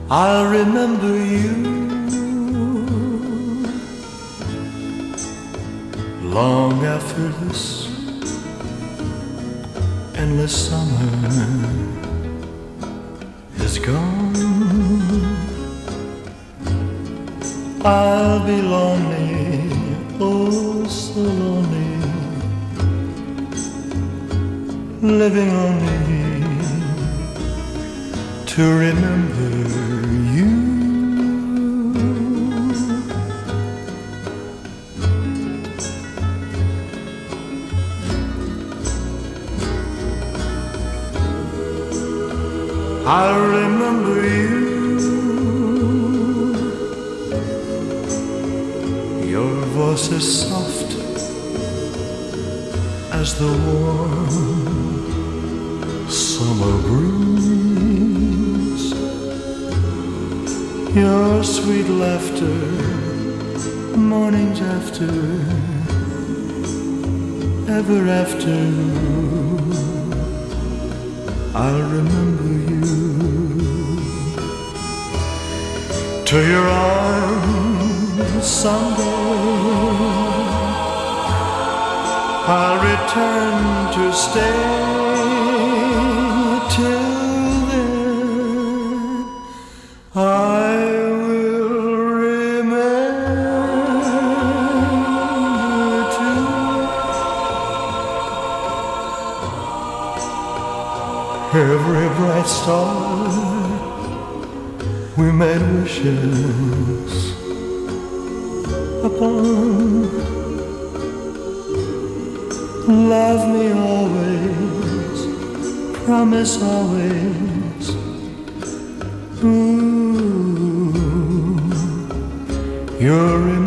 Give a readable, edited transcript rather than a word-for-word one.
I'll remember you long after this endless summer is gone. I'll be lonely, oh so lonely, living only to remember you. I remember you, your voice is soft as the warm summer breeze, your sweet laughter mornings after, ever after. I'll remember you, to your arms someday I'll return to stay. Till then I will remember too every bright star we made wishes upon. Love me always, promise always. Ooh, you're in